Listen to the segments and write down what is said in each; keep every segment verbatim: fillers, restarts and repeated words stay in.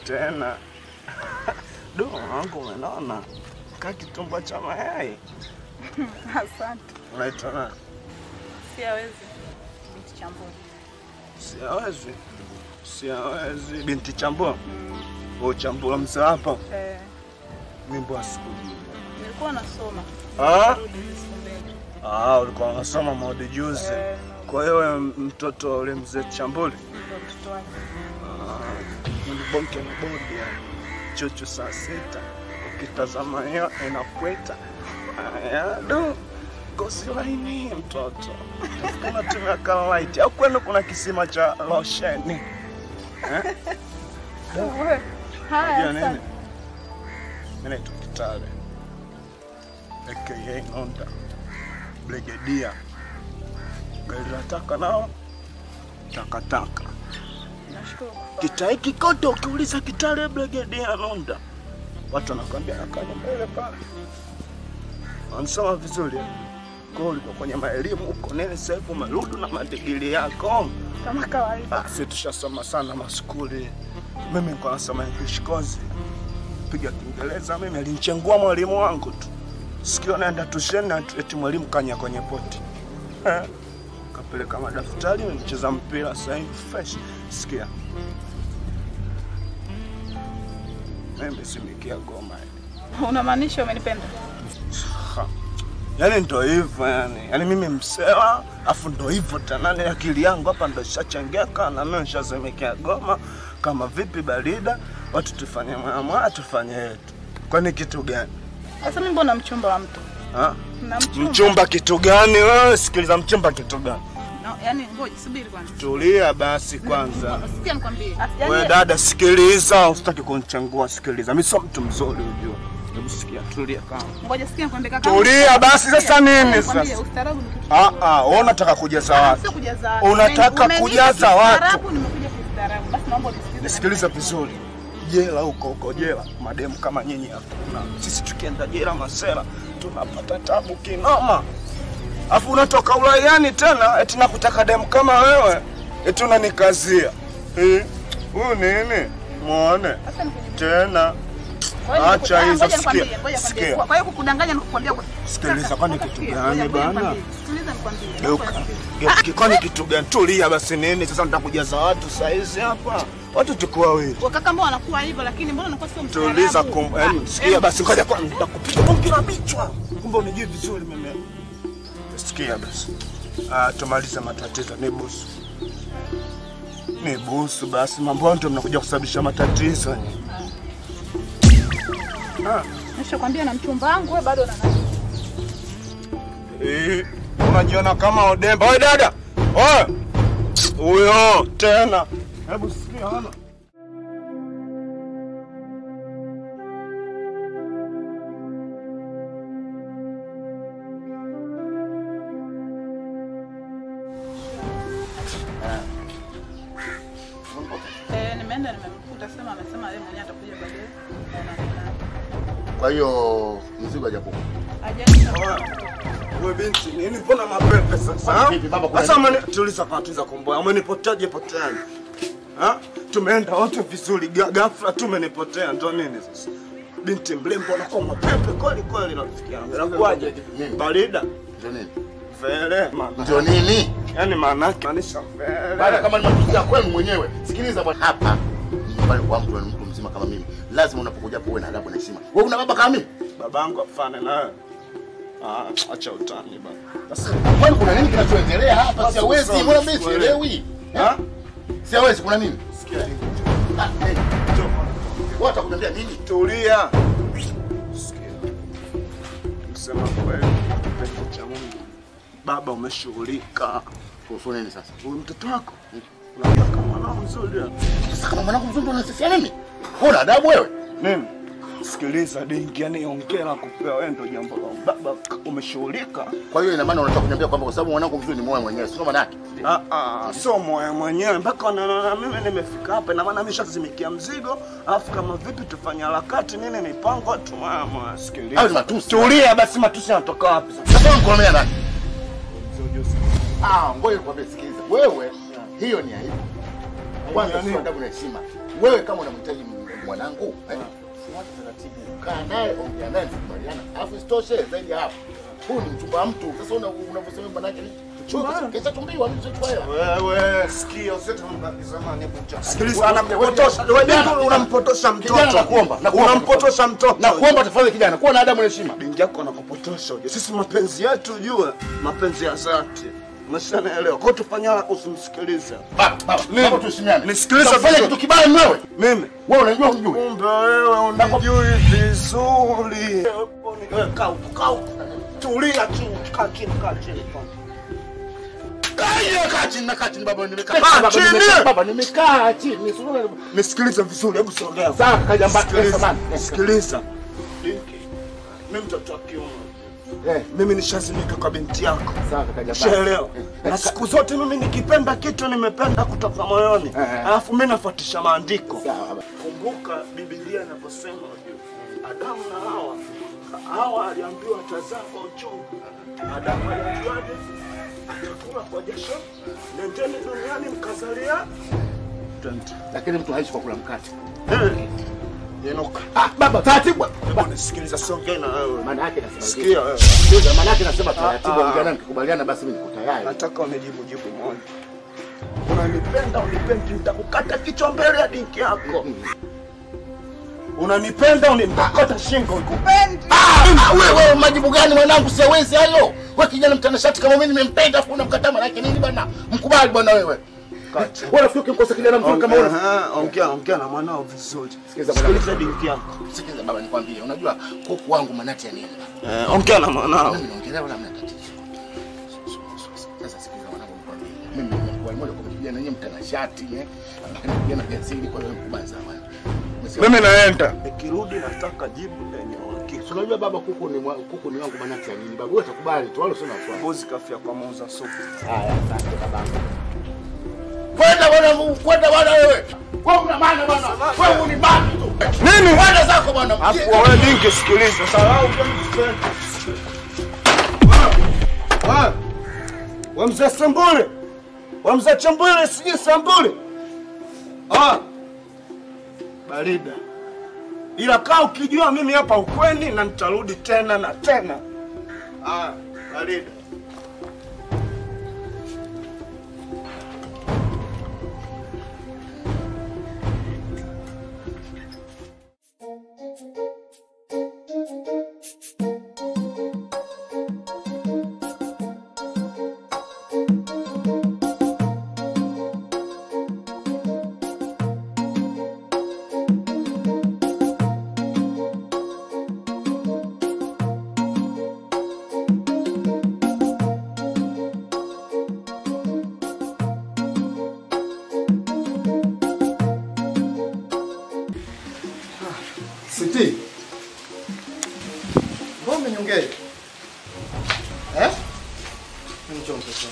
tena. Dogo wangu umeona kama kitumbo cha mayai. Asante. Unaitwa nani? Siawezi. Binti Chambua. Siawezi. Siawezi binti Chambua. Mm. Wewe Chambua mzee hapa? Eh. Wimbo wa siku. Nilikuwa nasoma. Ah? Ah, ulikuwa unasoma mode juzi. Eh. Kwa hiyo mtoto ule mzee Chambuli. Ndio mtoto wake. Ah, ni bonke na bodi ya chuchu saa sita. Ukitazama hiyo inakweta. Aya, do. Gosi laini mtoto. Kama tumia light. Au kwenu kuna kisima cha lotion. Eh? Wewe. Haya. Mimi naitwa Kitale. Aka Nonda. Brigadier. Gari la taka nao. Taka taka. Nashukuru. Kitai kikoto ukiuliza Kitale Brigadier Nonda. Watu wanakuambia akaja mbele pale. Ansoma vizuri. Kwa ulikuwa kwenye maelimu uko nene sasa hivi umerudi na madigiri yako. Kama kawaida. Ah, sisi tushasoma sana maskuli. Mimi nilikuwa nasoma English course. Piga Kiingereza mimi alinichengua mwalimu wangu tu. Sikio naenda tusheni na eti mwalimu kanya kwenye poti. Eh. Kapeleka madaftari nicheza mpira sasa hivi fresh. Sikia. Mimi simikia goma. Unamaanisha umenipenda? Yaani ndo hivyo yani. Yaani mimi msewa, afu ndo hivyo tena ni akili yangu hapa ndo ishachengeka na mimi nishazemekea goma kama vipi barida, watu tufanye mama tufanye yetu. Kwani kitu gani? Sasa mimi mbona mchumba wa mtu? Ha? Na mchumba. Mchumba kitu gani wewe? Sikiliza mchumba kitu gani? No, yani ngoja subiri kwanza. Tulia basi kwanza. Sikia nikwambie. Wewe dada sikiliza, usitaki kunichangua sikiliza. Mimi sio mtu mzuri unajua. Hebu sikia, tulia kama. Ngoja sikia nikwambie kaka. Tulia basi sasa nini sasa? Ustaarabu ni kitu. Ah ah, wewe unataka kujaza watu. Sio kujaza watu. Unataka kujaza watu. Ustaarabu nimekuja kustaarabu. Basi naomba unisikilize. Nisikilize vizuri. Jela huko huko jela, mademu kama nyinyi hakuna. Sisi tukienda jela masela tunapata tabu kinoma. Afu unatoka Ulayani tena eti nakutaka demu kama wewe. Eti unanikazia. Eh? Huyu nini? Muone. Tena. Acha hizo sikia. Sikia. Kwa hiyo kukudanganya na kukwambia sikiliza kwani kitu gani bana? Sikiliza nikwambie. Geuka. Geuka kwani kitu gani? Tulia basi nini? Sasa nitakujaza watu saizi hapa. Watu tukua wewe. Wakaka mbona wanakuwa hivyo lakini mbona unakuwa sio mstaarabu? Tuliza kum, yaani sikia basi ngoja kwa nitakupiga bonge la bichwa. Kumbe unijui vizuri mimi. Sikia basi. Ah, tumalize matatizo ni busu. Ni busu basi mambo ndio mnakuja kusababisha matatizo. Ah, nishakwambia na mchumba wangu wewe bado unana. Eh, unajiona kama Odemba. Wewe dada. Oe. Huyo tena. Hebu sikia hana. Eh, nimeenda nimemkuta sema amesema yeye mwenyewe atakuja baadaye. Kwa hiyo mzigo hajapokuwa. Hajaisha. Wewe binti, nini mbona mapepe sasa? Sasa mimi tuliza patuza komboa. Umenipoteaje poteani? Ha? Tumeenda wote vizuri, ghafla tu umenipotea ndo nini sasa? Binti mrembo anakuwa mapepe kweli kweli rafiki yangu. Inakuaje? Barida. Ndio nini? Vele. Ndio nini? Yaani maana yake maanisha vele. Baada kama nimekuja kwenu mwenyewe. Sikiliza bwana hapa. Nyumbani kwa mtu mtu mzima kama mimi. Lazima unapokuja hapo uwe na adabu na heshima. Wewe una baba kama mimi? Babangu afane na wewe. Ah, acha utani bana. Sasa kwani kuna nini kinachoendelea hapa? Siwezi, mbona mimi sielewi? Ha? Siwezi, kuna nini? Sikia hivi. Ah, eh. Wewe utakuambia nini? Tulia. Sikia. Kusema kweli, kipenzi cha Mungu. Baba umeshughulika. Kuhusu nini sasa? Huyu mtoto wako. Unataka mwanao mzuri. Sasa kama mwanangu mzuri unasifia mimi? Una adabu wewe? Nini? Sikiliza dingi, yani hongera kupewa wewe ndio jambo la baba umeshughulika. Kwa hiyo ina maana unataka kuniambia kwamba kwa sababu mwanangu mzuri ni moyo mwenyewe, sio maana yake? Ah ah, sio moyo mwenyewe mpaka na mimi nimefika hapa na maana nimeshazimikia mzigo, alafu kama vipi tufanye harakati nini mipango tu mama. Sikiliza. Au matusi. Tulia basi, matusi yanatoka wapi sasa? Sasa unkomea nani? Ah, ngoja nikwambie, sikiliza. Wewe hiyo ni aibu. Kwanza sio adabu na heshima. Wewe kama unamhitaji mwanangu. Fuata taratibu. Kaa naye, ongea naye tukubaliana. Alafu isitoshe zaidi hapo. Huyu ni mchumba wa mtu. Sasa una unavyosema manake ni Kesa tumbiwa mtu kwa hela. Wewe sikia usete zamani bucha. Sikiliza anapotosha. Wewe unampotosha mtoto. Nakuomba. Unampotosha mtoto. Nakuomba tafadhali kijana, kuwa na adabu na heshima. Binti yako anakupotosha. Sisi mapenzi yetu ujue, mapenzi ya dhati. Umeshanaelewa. Kwa tufanyala usimsikilize. Baba, baba, baba tuheshimiane. Nisikilize fanya kitu kibaya wewe. Mimi. Wewe unajua unjui. Kumbe wewe unajui vizuri. Wewe kaa kaa. Tulia chini, kaa chini, kaa chini. Kaya kaa chini na kaa chini baba nimekaa. Baba nimekaa. Baba nimekaa chini. Nisikilize vizuri, hebu sogea. Sawa kaja mbaki samani. Sikiliza. Mimi mtoto wa kiume. Eh, mimi nishazimika kwa binti yako. Sawa kaja mbaki. Shaelewa. Na siku zote mimi nikipenda kitu nimependa kutoka moyoni. Alafu mimi nafuatisha maandiko. Sawa. Kumbuka Biblia inaposema Adamu na Hawa. Hawa aliambiwa tazaa kwa uchungu. Adamu aliambiwaje? Atakula kwa jasho. Nendeni duniani mkazalia. Lakini mtu haishi kwa kula mkate. Eh. Yenuka. Ah, baba taratibu. Baba nisikiliza songea na wewe. Maana yake nasema. Sikia wewe. Sikia maana yake nasema taratibu ongea mkikubaliana basi mimi niko tayari. Nataka unijibu jibu moja. Unanipenda unipendi nitakukata kichwa mbele ya dinki yako. Unanipenda unitakata shingo ukupendi. Ah, wewe majibu gani mwanangu siwezi hayo. Wewe kijana mtanashati kama mimi nimempenda afu unamkataa maana yake nini bwana? Mkubali bwana wewe. Kati. Wewe rafiki ukikosa kijana mzuri kama wewe. Ah, ongea ongea na mwanao vizuri. Sikiza bwana. Sikiliza dinki yako. Sikiza baba nikwambie. Unajua kuku wangu manati ya nini? Eh, ongea na mwanao. Mimi naongelea wala mna tatizo. Sasa sikiza mwanangu nikwambie. Mimi kwa moja kwa kijana yeye mtanashati eh. Lakini kijana jasiri kwa wewe mkubali sana. Mimi naenda. Nikirudi nataka jibu lenye uhakika. Unajua baba kuku ni kuku ni wangu manati ya nini? Baba wewe utakubali tu wala sio nafua. Mbuzi kafia kwa muuza supu. Haya asante babangu. Kwenda bwana, kwenda bwana wewe. Wewe una maana bwana. Wewe ni baki tu. Nini? Kwenda zako bwana. Hapo wewe dingi sikiliza. Salau kwa Ah. Wa mzee Sambule. Wa mzee Chambule siji Sambule. Ah. Barida. Ila kaa ukijua mimi hapa ukweni na nitarudi tena na tena. Ah, barida. Siti. Mbona nyongee? Eh? Njoo mtoto.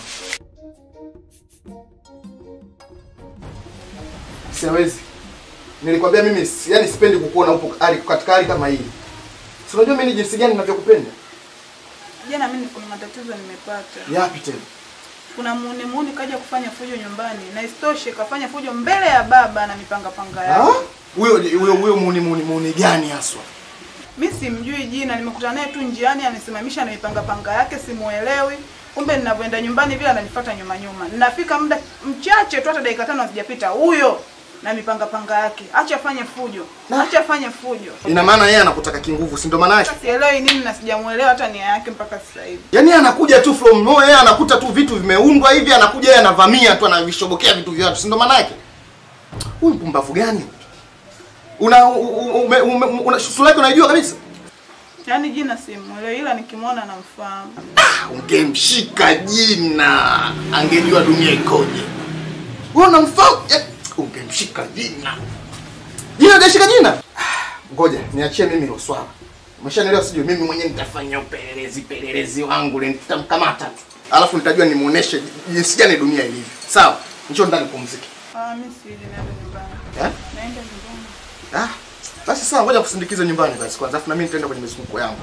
Siwezi. Nilikwambia mimi yani sipendi kukuona upo hali katika hali kama hii. Si unajua mimi jinsi gani ninavyokupenda? Jana mimi kuna matatizo nimepata. Yapi tena? Kuna muone muone kaja kufanya fujo nyumbani na istoshe kafanya fujo mbele ya baba na mipanga panga yake. Ah? Huyo huyo huyo muuni muuni muuni gani haswa? Mimi simjui jina, nimekutana naye tu njiani amesimamisha na mipanga panga yake simuelewi. Kumbe ninavyoenda nyumbani vile ananifuata nyuma nyuma. Ninafika muda mchache tu hata dakika tano hazijapita huyo na mipanga panga yake. Acha afanye fujo. Acha afanye fujo. Ina maana yeye anakutaka kinguvu, si ndo maana yake? Sielewi nini na sijamuelewa hata nia yake mpaka sasa hivi. Yaani anakuja tu from nowhere, anakuta tu vitu vimeundwa hivi, anakuja yeye anavamia tu anavishobokea vitu vya watu, si ndo maana yake? Huyu mpumbavu gani? Una ume, ume, una sura yake unaijua kabisa? Yaani jina simuelewi ila nikimwona namfahamu. Ah, ungemshika jina, angejua dunia ikoje. Wewe unamfahamu? Ungemshika jina. Jina gashika jina? Ngoja, niachie mimi hilo swala. Umeshanielewa sijui mimi mwenyewe nitafanya upelelezi pelelezi wangu ile nitamkamata. Alafu nitajua nimuoneshe jinsi gani dunia ilivyo. Sawa? Njoo ndani pumzike. Ah, mimi siji naenda nyumbani. Eh? Naenda nyumbani. Ah, basi sawa, ngoja kusindikiza nyumbani basi kwanza, afu na mimi nitaenda kwenye mizunguko yangu.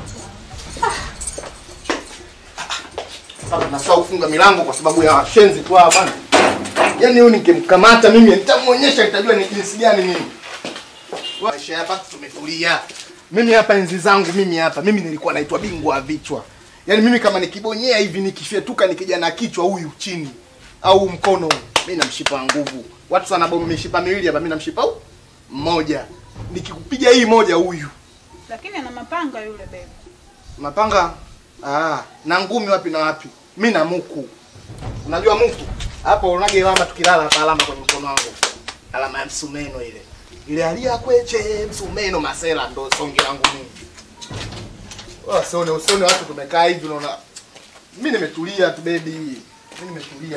Sasa nasahau kufunga milango kwa sababu ya washenzi tu hapa bwana. Yaani huyu ningemkamata mimi nitamuonyesha nitajua ni jinsi gani mimi. Maisha hapa tumetulia. Mimi hapa enzi zangu mimi hapa mimi nilikuwa naitwa bingwa wa vichwa. Yaani mimi kama nikibonyea hivi nikifyetuka nikija na kichwa huyu chini au mkono mimi na mshipa wa nguvu. Watu sana bomu mishipa miwili hapa mimi na mshipa huu mmoja. Nikikupiga hii moja huyu. Lakini ana mapanga yule bebe. Mapanga? Ah, na ngumi wapi na wapi? Mimi na muku. Unajua muku? Hapo unage alama tukilala hapa alama kwenye mkono wangu. Alama ya msumeno ile. Ile alia kweche msumeno masela ndo songe langu mimi. Wala sione usione watu tumekaa hivi unaona. Mimi nimetulia tu baby. Mimi nimetulia.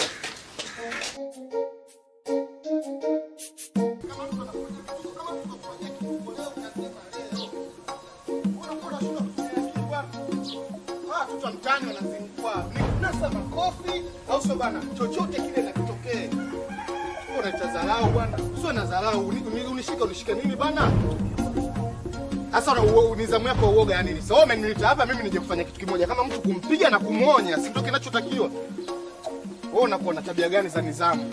Watu mtani wanazingua. Nasa makofi au sio bana? Chochote kile kinachotokea. Unaita dharau bwana. Sio na dharau. Unishika unishika nini bana? Sasa una nizamu yako uoga ya nini? Sasa wewe umenileta hapa mimi nije kufanya kitu kimoja kama mtu kumpiga na kumuonya, si ndio kinachotakiwa? Wewe unakuwa na tabia gani za nizamu?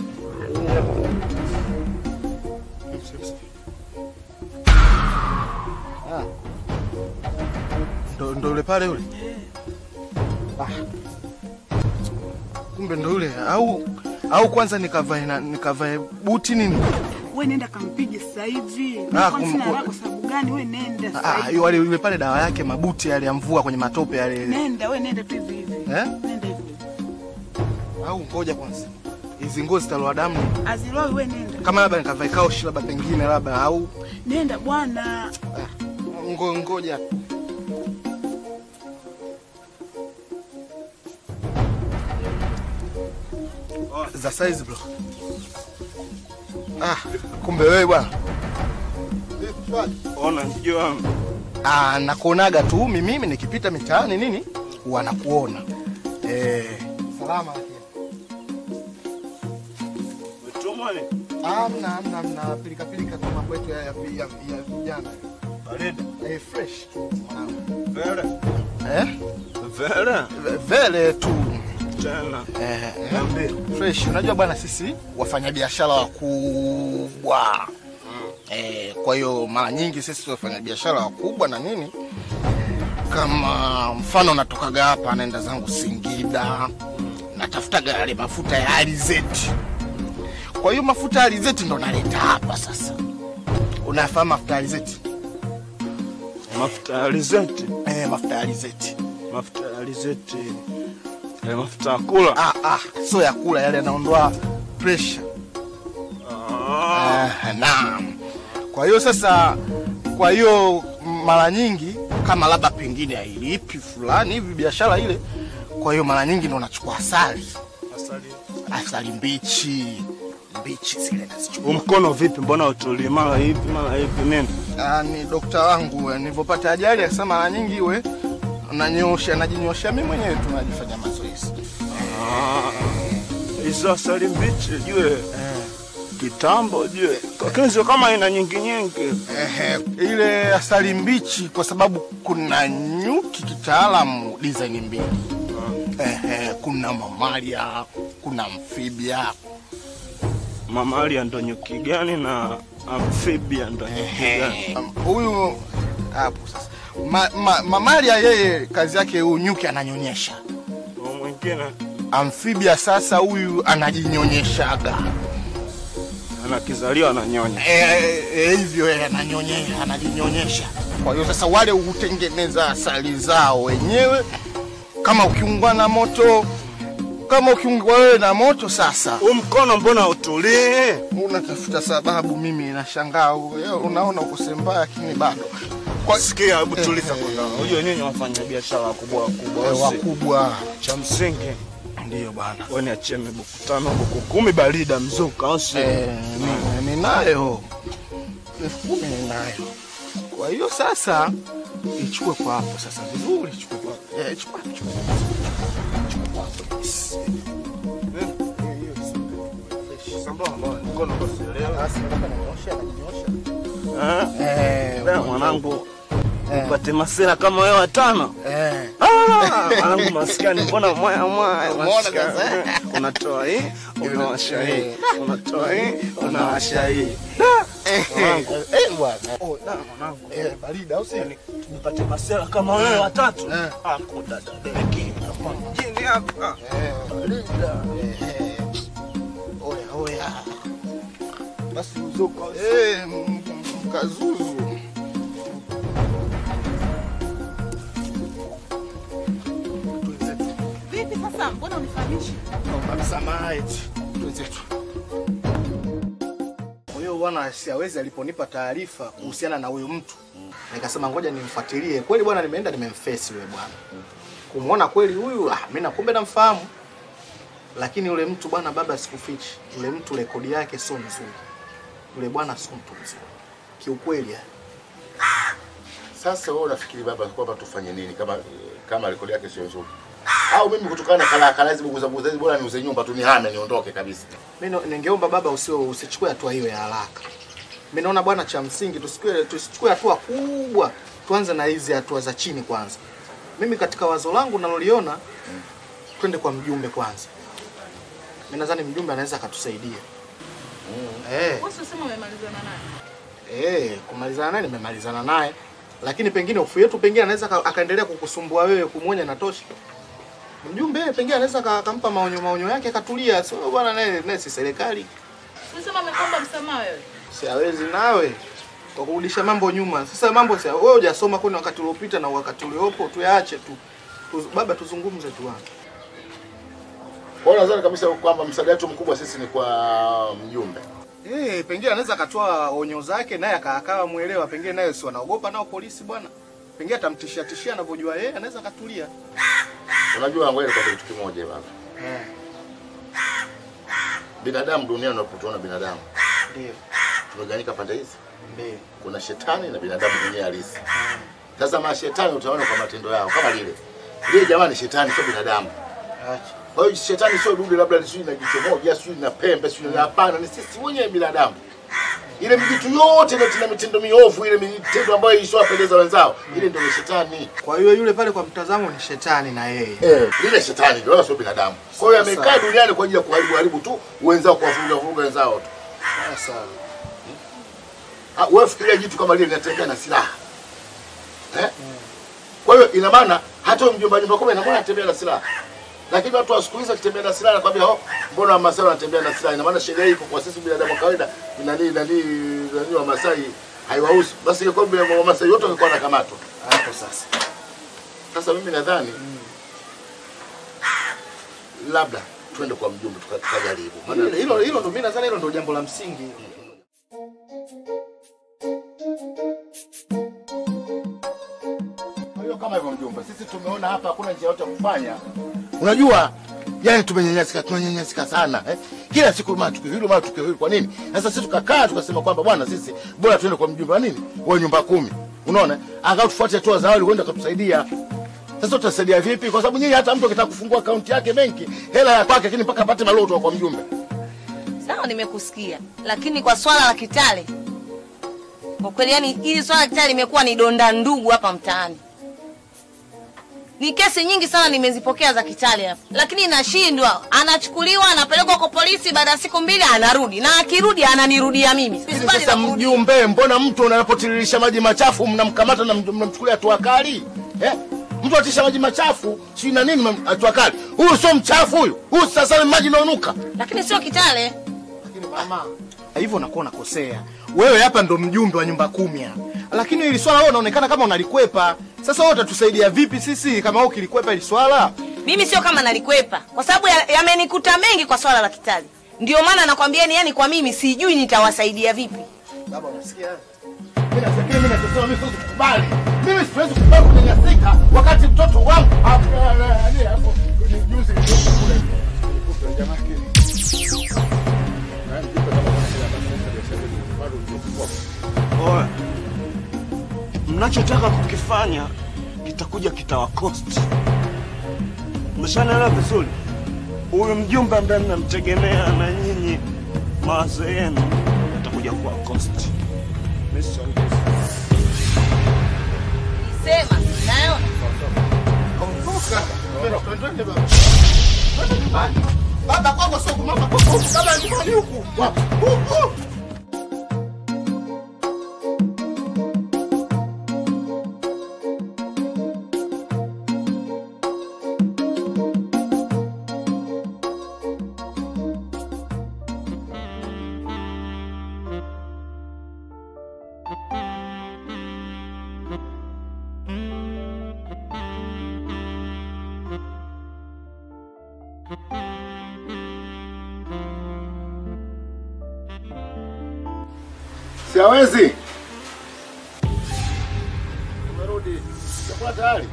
Ah. Ndo ndo yule pale yule. Ah. Kumbe ndo yule au au kwanza nikavae na nikavae buti nini? Wewe nenda kampige sasa hivi. Ah, Kwa sina haraka sababu gani wewe nenda sasa hivi. Ah, yule yule pale dawa yake mabuti yale ya mvua kwenye matope yale. Nenda wewe nenda tu hivi hivi. Eh? Nenda hivi. Au ngoja kwanza. Hizi ngozi zitaloa damu. Aziloi wewe nenda. Kama labda nikavae kaushi labda pengine labda au Nenda bwana. ah, ngo ngoja. Za size bro. Ah, kumbe wewe bwana. Ona ndio wangu. Ah, nakuonaga tu mimi mimi nikipita mitaani nini? Huwa nakuona. Eh, salama lakini. Umetumwa ni? Amna amna amna pilika pilika tu mambo yetu ya ya ya vijana. Baridi. Eh, fresh tu mwanangu. Vele. Eh? Vele. Vele tu. Tena. Eh, eh. Fresh. Unajua bwana sisi wafanyabiashara wakubwa. Eh, kwa hiyo mara nyingi sisi wafanyabiashara wakubwa na nini? Kama mfano natokaga hapa naenda zangu Singida, natafutaga yale mafuta ya alizeti. Kwa hiyo mafuta ya alizeti ndo naleta hapa sasa. Unafahamu mafuta ya alizeti? Mafuta ya alizeti. Eh, mafuta ya alizeti. Mafuta ya alizeti. Eh, mafuta ya kula. Ah ah, sio ya kula yale yanaondoa pressure. Ah. Ah, naam. Kwa hiyo sasa kwa hiyo mara nyingi kama labda pengine hailipi fulani hivi biashara ile, kwa hiyo mara nyingi ndo nachukua asali. Asali. Asali mbichi. Mbichi zile nazichukua. Mkono vipi mbona utuli mara hivi mara hivi nini? Ah, ni dokta wangu nilipopata ajali akasema mara nyingi iwe unanyosha najinyosha mimi mwenyewe tu najifanya mazoezi. Ah. Hizo asali mbichi jue. Eh. Kitambo jue. Lakini sio kama ina nyingi nyingi. Ehe, ile asali mbichi kwa sababu kuna nyuki kitaalamu design mbili. Ehe, kuna mamalia, kuna amphibia. Mamalia ndo nyuki gani na amphibia ndo nyuki gani? Huyu hapo sasa. Ma, ma, mamalia yeye kazi yake huyu nyuki ananyonyesha. Mwingine amphibia sasa huyu anajinyonyeshaga. Anakizaliwa ananyonya. Eh, eh hivyo yeye ananyonyesha, anajinyonyesha. Kwa hiyo sasa wale hutengeneza asali zao wenyewe kama ukiungwa na moto, kama ukiungwa wewe na moto sasa. Huu mkono mbona utulie? Unatafuta sababu mimi nashangaa. Unaona uko sembaya lakini bado. Kwa sikia hebu tuliza kwanza. Unajua nyinyi wafanya biashara wakubwa wakubwa. Wakubwa cha msingi. Ndio bwana. Wewe niachie buku tano buku kumi barida mzuka au si? Eh, ninayo. elfu kumi ninayo. Kwa hiyo sasa ichukue kwa hapo sasa vizuri ichukue kwa. Eh, chukua chukua. Chukua hapo. Mkono usielewe. Basi nakunyosha nakunyosha. Eh, eh mwanangu. Upate masela kama wewe watano. Eh. Ah, mwanangu maskani mbona mwaya mwaya maskani. Unatoa hii, unawasha hii. Unatoa hii, unawasha hii. Eh bwana. Oh, da mwanangu. Eh, baridi au si? Tupate masela kama wewe watatu. Ah, kudada deki. Jini hapa. Eh, baridi. Eh. Oya, oya. Basi uzuko. Eh, kazuzu. Vipi sasa? Mbona unifahamishi? Naomba msamaha eti. Wenzetu. Kwa hiyo bwana siawezi aliponipa taarifa kuhusiana na huyu mtu. Nikasema ngoja nimfuatilie. Kweli bwana nimeenda nimemface yule bwana. Kumuona kweli huyu, ah mimi nakumbe namfahamu. Lakini yule mtu bwana baba sikufichi. Yule mtu rekodi yake sio nzuri. Yule bwana sio mtu mzuri. Kiukweli yani. Sasa wewe unafikiri baba kwamba tufanye nini kama kama rekodi yake sio nzuri? Au mimi kutokana na kala kala hizo buguza buguza bora niuze nyumba tu nihame niondoke kabisa. Mimi ningeomba baba usio usichukue hatua hiyo ya haraka. Mimi naona bwana cha msingi tusichukue tusichukue hatua kubwa. Tuanze na hizi hatua za chini kwanza. Mimi katika wazo langu naloliona hmm. twende kwa mjumbe kwanza. Mimi nadhani mjumbe anaweza akatusaidia. Mm. Eh. Wewe unasema umemalizana naye? Eh, kumalizana naye nimemalizana naye. Lakini pengine hofu yetu pengine anaweza akaendelea kukusumbua wewe kumuonya na tosha. Mjumbe pengine anaweza akampa maonyo maonyo yake akatulia. Sio bwana naye naye si serikali. Unasema amekomba msamaha wewe? Siawezi nawe kwa kurudisha mambo nyuma. Sasa mambo sasa wewe hujasoma kwani wakati uliopita na wakati uliopo tuyaache tu. tu. Baba tuzungumze tu hapo. Kwa hiyo nadhani kabisa kwamba msaada wetu mkubwa sisi ni kwa mjumbe. Eh, pengine anaweza akatoa onyo zake naye akaakawa muelewa, pengine naye si wanaogopa nao polisi bwana. Pengine atamtishia tishia anavyojua yeye, anaweza akatulia. Unajua ngoja kwa kitu kimoja baba. Eh. Binadamu duniani unapotuona binadamu. Ndio. Tumegawanyika pande hizi. Ndio. Kuna shetani na binadamu mwenyewe halisi. Sasa mashetani utaona kwa matendo yao kama lile. Lile jamani shetani sio binadamu. Acha. Kwa hiyo shetani sio dudu labda ni sio na jicho moja, sio na pembe, sio na hapana, ni sisi wenyewe binadamu. Ile mijitu yote ile tuna mitendo miovu, ile mitendo ambayo isiwapendeza wenzao, ile ndio shetani. Kwa hiyo yule pale kwa mtazamo ni shetani na yeye. Eh, ile shetani ndio sio binadamu. Kwa hiyo amekaa duniani kwa ajili ya kuharibu haribu tu wenzao, kuwavuruga vuruga wenzao tu. Sasa ah, wewe fikiria jitu kama lile linatembea na silaha. Eh? Kwa hiyo ina maana hata mjomba nyumba kumi na moja anatembea na silaha. Lakini watu wa siku hizi wakitembea na silaha nakwambia, "Oh, mbona Wamasai wanatembea na silaha?" Ina maana sheria iko kwa sisi binadamu kawaida, nani nani nani wa Masai haiwahusu. Basi ile kwamba wa Masai wote wangekuwa wanakamatwa. hapo sasa. Sasa mimi nadhani mm. labda twende kwa mjumbe tukajaribu. Maana hilo hilo ndio mimi nadhani hilo ndio jambo la msingi. Kwa hiyo kama hivyo mjumbe, sisi tumeona hapa hakuna njia yote kufanya. Unajua, yani tumenyanyasika, tunanyanyasika sana, eh? Kila siku mara tukio hilo mara tukio hilo. Kwa nini? Sasa sisi tukakaa tukasema kwamba bwana sisi bora tuende kwa mjumbe wa nini? Wa nyumba kumi. Unaona? Angalau tufuate hatua za awali kwenda kutusaidia. Sasa tutasaidia vipi? Kwa sababu nyinyi hata mtu akitaka kufungua akaunti yake benki, hela ya kwake lakini mpaka apate maloto kwa mjumbe. Sawa, nimekusikia. Lakini kwa swala la Kitale, kwa kweli yani hili swala la Kitale limekuwa ni donda ndugu hapa mtaani. Ni kesi nyingi sana nimezipokea za Kitale hapa. Lakini nashindwa, anachukuliwa anapelekwa kwa polisi, baada ya siku mbili anarudi. Na akirudi ananirudia mimi. Sasa mjumbe, mbona mtu unapotiririsha maji machafu mnamkamata na mnamchukulia hatua kali? Eh? Mtu atisha maji machafu, si na nini hatua kali? Huyu sio mchafu huyu. Huyu sasa maji yanaonuka. Lakini sio Kitale. Lakini mama, hivyo unakuwa unakosea. Wewe hapa ndo mjumbe wa nyumba kumi hapa. Lakini hili swala wewe unaonekana kama unalikwepa. Sasa wewe utatusaidia vipi sisi kama wewe ukilikwepa hili swala? Mimi sio kama nalikwepa, kwa sababu yamenikuta ya mengi kwa swala la Kitale. Ndio maana nakwambia ni yani kwa mimi sijui nitawasaidia vipi. Baba unasikia? Mimi nafikiri mimi nasema mimi siwezi kukubali. Mimi siwezi kukubali kunyanyasika wakati mtoto wangu yani hapo juzi kule. Jamaa kile. Oe, mnachotaka kukifanya kitakuja kitawakosti. Mmeshanaelewa vizuri? Huyu mjumbe ambaye mnamtegemea na nyinyi mawazo yenu atakuja kuwa kosti. Sema, naona. Ondoka. Baba kwako sio kumama kwako. Baba ni huku. Wapi? Huku. Siawezi. Umerudi. Chakula tayari.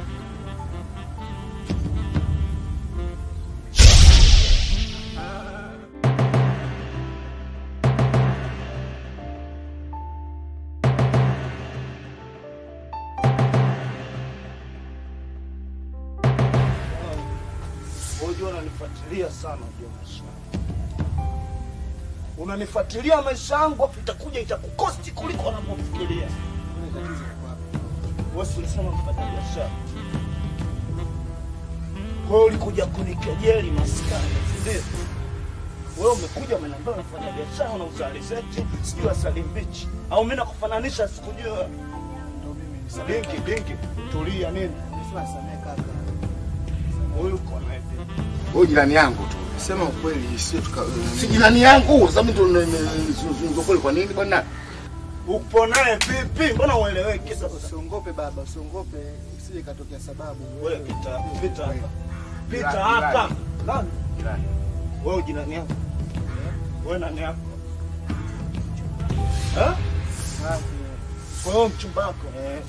Unajua unanifuatilia sana ndio maisha. Unanifuatilia maisha yangu afu itakuja itakukosti kuliko unavyofikiria. Wewe ulisema mfanya biashara. Wewe ulikuja kunikejeli maskani, ndio. Wewe umekuja umeniambia unafanya biashara unauza alizeti, sijui asali mbichi. Au mimi nakufananisha sikujua. Ndio mimi ni Dinki, Dinki, tulia nini? Sasa kaka. Wewe uko na hivi. Wewe jirani yangu tu. Sema ukweli, sio tuka Si jirani yangu, sasa mtu ndio kweli kwa nini bwana? Upo naye vipi? Mbona ueleweki sasa? usiongope baba, usiongope usije katokea sababu. Wewe pita, pita hapa. Pita hapa. Nani? Jirani. Wewe jirani yangu. Wewe nani yako? Eh? Kwa hiyo mchumba wako. Eh.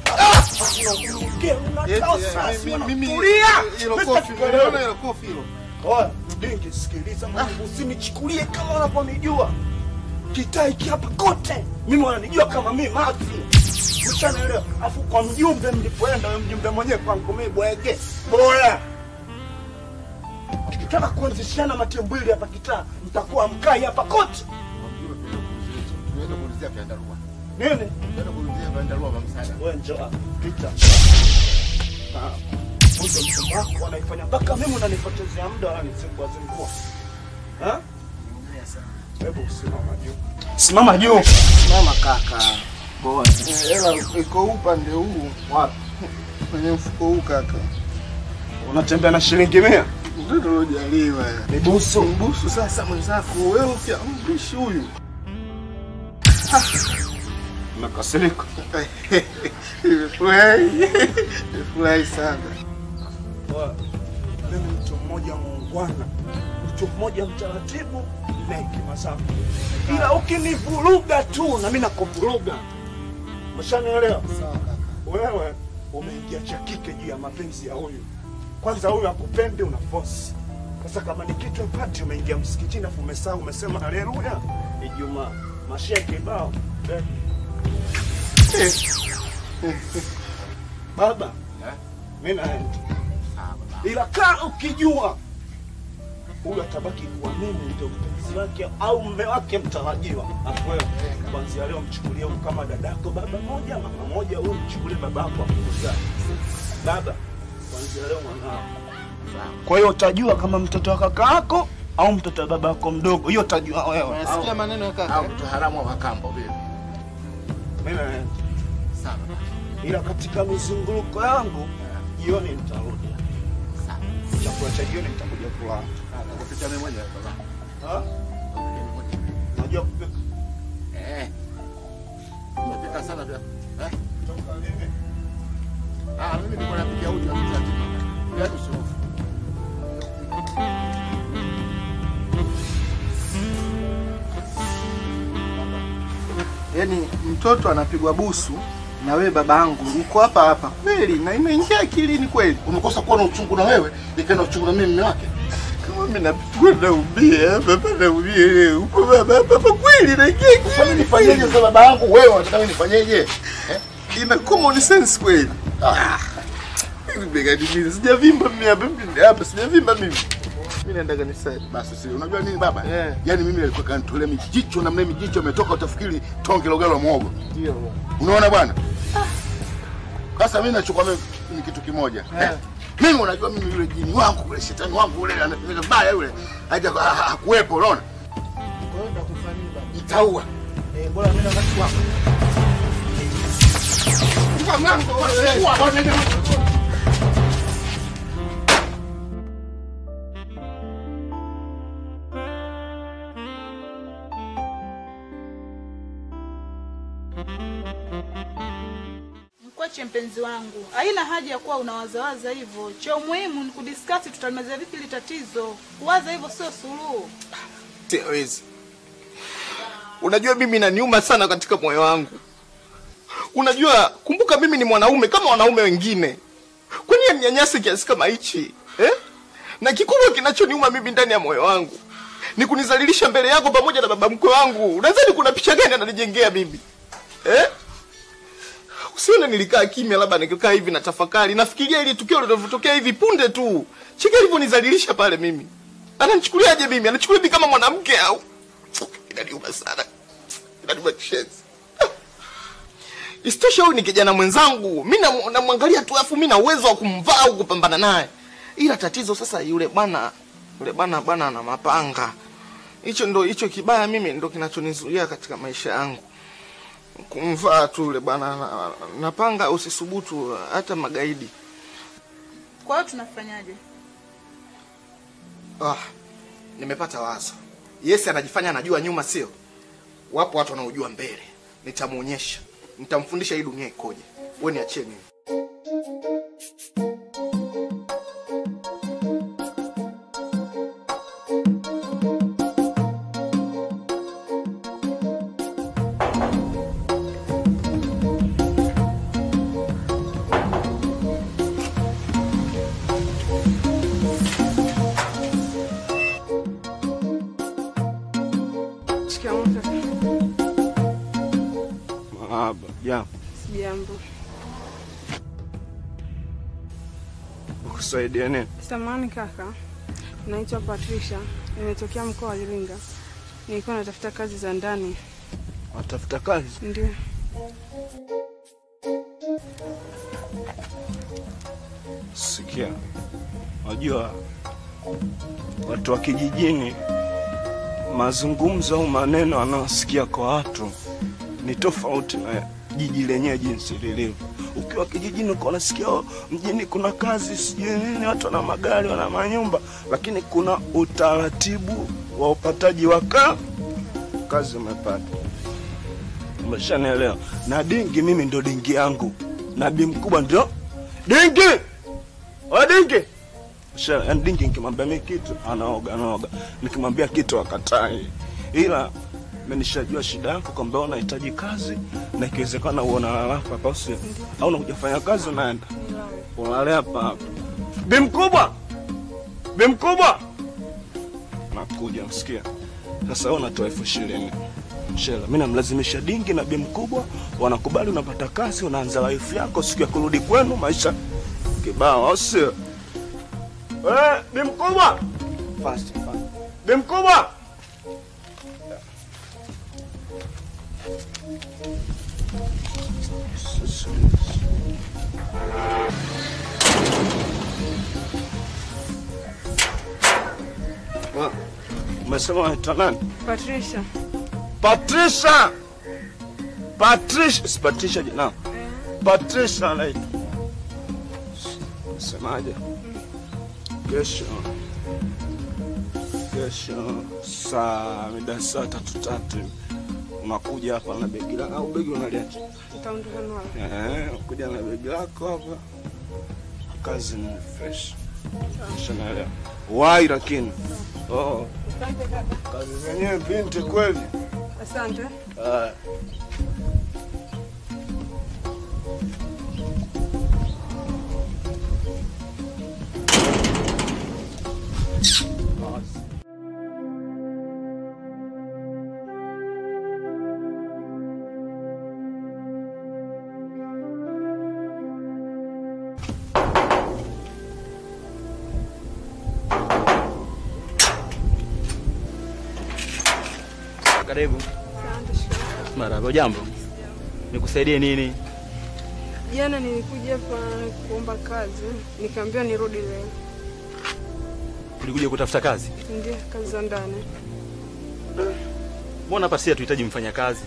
Mimi hilo kofi, unaona hilo kofi hilo. Oya, Dinki sikiliza mwanangu, usinichukulie kama unaponijua. Kitai hapa kote. Mimi wananijua kama mimi Maxi. Ushaelewa? Afu kwa mjumbe mlipoenda, wewe mjumbe mwenyewe kwangu mimi bwege. Boya. Tukitaka kuanzishana matembwili hapa kitaa, mtakuwa mkai hapa kote. Tunaenda kuulizia vyandarua. Nini? Tunaenda kuulizia vyandarua kwa msaada. Wewe njoo, pita. Ah. Mwisho mchumba wako wanaifanya mpaka mimi unanipotezea muda wananizingua zingua. Ha? Hebu simama juu. Simama juu. Mama kaka. Boa. Hela iko upande huu. Wapi? Kwenye mfuko huu kaka. Unatembea na shilingi mia? Mtoto hujaliwa. Ni busu. Mbusu sasa mwenzako wewe pia mbishi huyu. Nakasirika. Nimefurahi. Nimefurahi sana. Mimi mtu mmoja muungwana, mtu mmoja mtaratibu na hekima zangu. Ila ukinivuruga tu na mimi nakuvuruga. Umeshanielewa? Sawa kaka. Wewe umeingia cha kike juu ya mapenzi ya huyu. Kwanza huyu akupende una force. Sasa kama ni kitu mpati umeingia msikitini afu umesahau umesema haleluya. Ijumaa. Mashia kibao. Eh. Baba. Mimi naenda. Ila kaa ukijua huyu atabaki kuwa mimi ndio mpenzi wake au mume wake mtarajiwa. Afu wewe kuanzia leo mchukulie huyu kama dadako, baba moja mama moja, huyu mchukulie babako akuzaa. Baba, kuanzia leo mwanao. Kwa hiyo utajua kama mtoto wa kaka yako au mtoto wa baba yako mdogo. Hiyo utajua wewe. Unasikia maneno ya kaka? Au mtu haramu wa kambo vile. Mimi naenda. Sawa. Ila katika mizunguruko yangu jioni nitarudi. Sawa. Chakula cha jioni nitakuja kula. Kupika mimi mwenyewe baba. Ha? Unajua kupika? Eh. Unapika sana pia. Eh? Toka lini? Ah, mimi niko napikia uji wa mtati. Yaani usihofu. Yaani mtoto anapigwa busu na wewe babangu uko hapa hapa. Kweli na imeingia akilini kweli. Umekosa kuwa na uchungu na wewe, nikaenda uchungu na mimi mume wake. Kama mimi napigwa na ubia, baba na ubia uko baba baba kweli na ingia Sasa mimi nifanyeje sasa baba yangu wewe unataka mimi nifanyeje? Eh? ina common sense kweli. Ah. Hivi bega mimi sijavimba mimi hapa mimi hapa sijavimba mimi. Mimi naenda kanisani. Basi si unajua nini baba? Yeah. Yaani mimi nilikuwa kanitolea mijicho na mimi mijicho umetoka utafikiri tonge la ugali wa muhogo. Ndio. Unaona bwana? Sasa mimi nachukua mimi ni kitu kimoja. Yeah. Eh? Mimi unajua mimi yule jini wangu yule shetani wangu yule anafanya vibaya yule. Haja hakuepo unaona? Kwa hiyo ndakufanyia baba. Itaua. Eh, bora mimi na watu wako. Kwa mlango wewe. Bwana tuache mpenzi wangu. Haina haja ya kuwa unawazawaza hivyo. Cha muhimu ni kudiscuss tutamaliza vipi ile tatizo. Kuwaza hivyo sio suluhu. Siwezi. Unajua mimi inaniuma sana katika moyo wangu. Unajua kumbuka mimi ni mwanaume kama wanaume wengine. Kwa nini mnyanyasi kiasi kama hichi? Eh? Na kikubwa kinachoniuma mimi ndani ya moyo wangu ni kunizalilisha mbele yako pamoja na baba mkwe wangu. Unadhani kuna picha gani ananijengea mimi? Eh? Usione nilikaa kimya labda nikikaa hivi na tafakari. Nafikiria ile tukio lililotokea hivi punde tu. Cheki alivyonizalilisha pale mimi. Ananichukuliaje mimi? Anachukulia mimi kama mwanamke au? Inaniuma sana. Inaniuma kishenzi. Isitoshe huyu ni kijana mwenzangu. Mimi namwangalia tu afu mimi na uwezo wa kumvaa au kupambana naye. Ila tatizo sasa yule bwana, yule bwana bwana ana mapanga. Hicho ndo hicho kibaya mimi ndo kinachonizuia katika maisha yangu. Kumvaa tu yule bwana na, na panga usisubutu hata magaidi. Kwa hiyo tunafanyaje? Ah, nimepata wazo. Yes anajifanya anajua nyuma sio? Wapo watu wanaojua mbele. Nitamuonyesha. Nitamfundisha hii dunia ikoje. Wewe niachie mimi. Ya. Jambo. Ukusaidia nini? Samahani kaka. Naitwa Patricia. Nimetokea mkoa wa Iringa. Nilikuwa natafuta kazi za ndani. Unatafuta kazi? Ndio. Sikia. Unajua watu wa kijijini mazungumzo au maneno wanaosikia kwa watu ni tofauti na jiji lenyewe jinsi lilivyo. Ukiwa kijijini uko unasikia mjini kuna kazi sijui nini, watu wana magari, wana manyumba, lakini kuna utaratibu wa upataji wa kazi umepata. Umeshanielewa? Na dingi mimi ndo dingi yangu. Na bi mkubwa ndio dingi. Wa dingi. Sasa dingi nikimwambia mimi kitu anaoga anaoga. Nikimwambia kitu akatai. Ila mimi nishajua shida yako kwamba unahitaji kazi na ikiwezekana uona hapa hapa usi au unakuja kufanya kazi unaenda. Unalea hapa hapa. Bi mkubwa. Bi mkubwa. Nakuja msikia. Sasa wewe unatoa elfu ishirini. Mshela, mimi namlazimisha dingi na bi mkubwa, wanakubali unapata kazi, unaanza life yako, siku ya kurudi kwenu maisha kibao au sio? Eh, bi mkubwa. Fast fast. Bi mkubwa. Umesema unaitwa nani? Patricia. Patricia! Patricia! Si Patricia jina. Eh. Patricia anaitwa. Semaje? Kesho. Kesho saa mida saa tatu tatu. Unakuja hapa na begi lako au begi unaliacha? Nitaondoka nalo. Eh, kuja na begi lako hapa. Kazi ni fresh. Shanaelewa. Wai lakini. Oh. Asante kaka. Kazi zenyewe binti kweli. Asante. Ah. Karibu. Asante shikamoo. Marahaba, jambo. Nikusaidie nini? Jana nilikuja hapa kuomba kazi, nikaambiwa nirudi leo. Ulikuja kutafuta kazi? Ndio, kazi za ndani. Mbona hapa si tuhitaji mfanya kazi?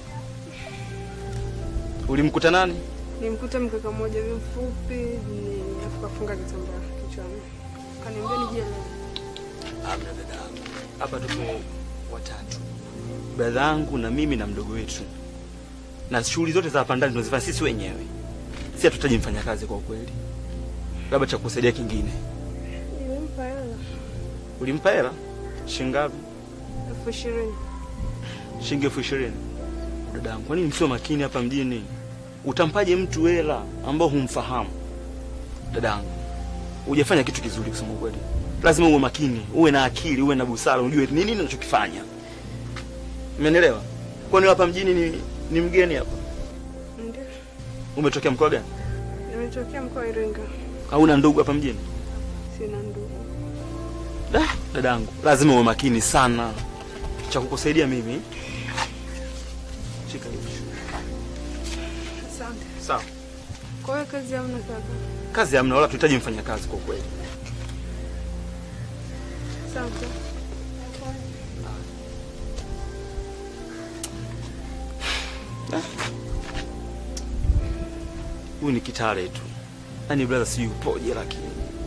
Ulimkuta nani? Nimkuta mkaka mmoja hivi mfupi, ni afukafunga kitambaa kichwani. Kaniambia nije leo. Amna dada. Hapa tupo watatu. Babangu na mimi na mdogo wetu. Na shughuli zote za hapa ndani tunazifanya sisi wenyewe. Si hatutaji mfanyakazi kwa kweli. Labda cha kusaidia kingine. Nilimpa hela. Ulimpa hela? Shilingi ngapi? elfu ishirini. Shilingi elfu ishirini. Dadangu, kwa nini msio makini hapa mjini? Utampaje mtu hela ambao humfahamu? Dadangu, hujafanya kitu kizuri kusema kweli. Lazima uwe makini, uwe na akili, uwe na busara, unjue ni nini unachokifanya. Umeelewa? Kwani hapa mjini ni, ni mgeni hapa? Ndio. Umetokea mkoa gani? Nimetokea mkoa wa Iringa. Hauna ndugu hapa mjini? Sina ndugu. Da, dadangu, lazima uwe makini sana. Cha kukusaidia mimi. Shika hiyo. Asante. Sawa. Kwa hiyo kazi hamna kaka? Kazi hamna, wala tuhitaji mfanyakazi kwa kweli. Asante. Huyu ni kitale tu. Yaani brother si yupoje lakini.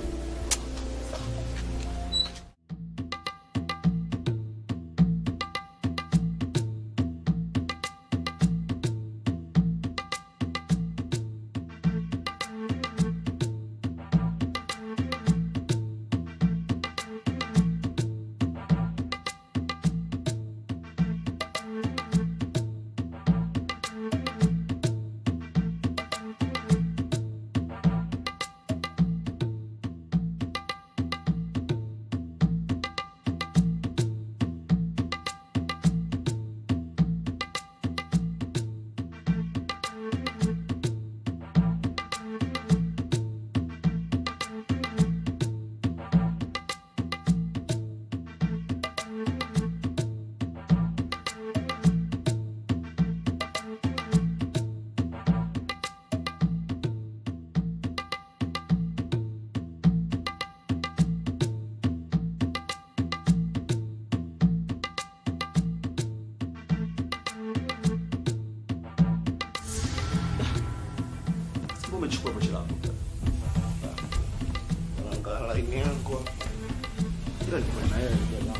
Umechukua pochi lako. Angalia line yangu. Ila ni kwa yeye jamaa.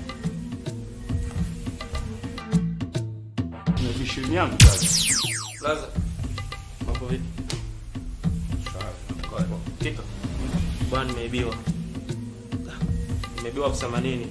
Ni vishirini yangu kazi. Laza. Mambo vipi? Sawa. Kwa hiyo Kika. Bwana nimeibiwa. Nimeibiwa elfu themanini.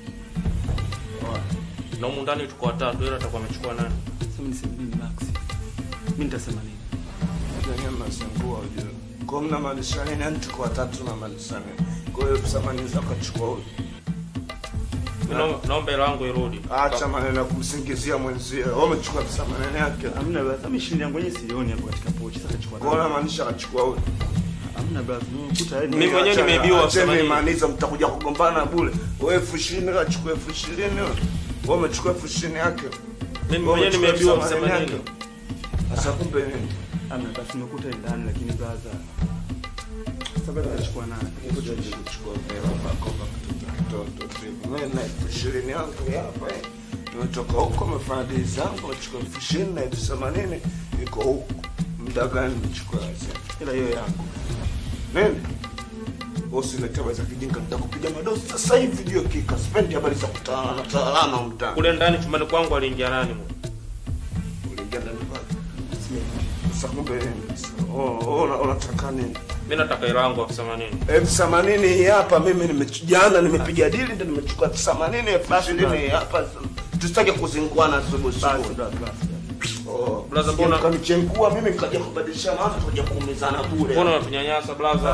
Na humu ndani tuko watatu, ila atakuwa amechukua nani? Sema niseme nini Max? Mimi nitasema nini? Tanzania mnasangua ujue. Kwa mna maanisha nini? Yani tuko watatu na maanisha nini? Kwa hiyo samani zako chukua huyu. Naomba hela yangu irudi. Acha maneno ya kumsingizia mwenzie. Wewe umechukua samani yake. Hamna basi, mimi shilingi yangu yenyewe sioni hapo katika pochi. Sasa chukua. Kwa nini maanisha akachukua huyu? Hamna basi, nimekuta yeye. Mimi mwenyewe nimeibiwa elfu themanini. Mimi maaniza mtakuja kugombana bure. Wewe elfu ishirini akachukua elfu ishirini. Wewe umechukua elfu ishirini yake. Mimi mwenyewe nimeibiwa elfu themanini. Sasa kumbe nini? Hamna basi, nimekuta ndani lakini brother. Sababu atachukua nani? Ngoja nije kuchukua hela pako kwa mtoto tripu. Mimi na elfu ishirini yangu hapa. Nimetoka huko nimefanya dili zangu, nachukua elfu ishirini na elfu themanini iko huko. Muda gani nichukua sasa? Ila hiyo yangu. Nini? Usilete waza kijinga, nitakupiga madosi sasa hivi ndio kika. Sipendi habari za kutana na talana mtani. Kule ndani chumbani kwangu aliingia nani? Uliingia ndani kwako? Sasa kumbe oh, oh, unataka nini? Mimi nataka hela yangu elfu themanini. elfu themanini hapa mimi nimejana nimepiga dili ndio nimechukua elfu themanini elfu ishirini hapa. Tusitake kuzinguana subu subu. Oh, blaza mbona kanichengua mimi nikaja kubadilisha maana tukaja kuumizana bure. Mbona unatunyanyasa blaza?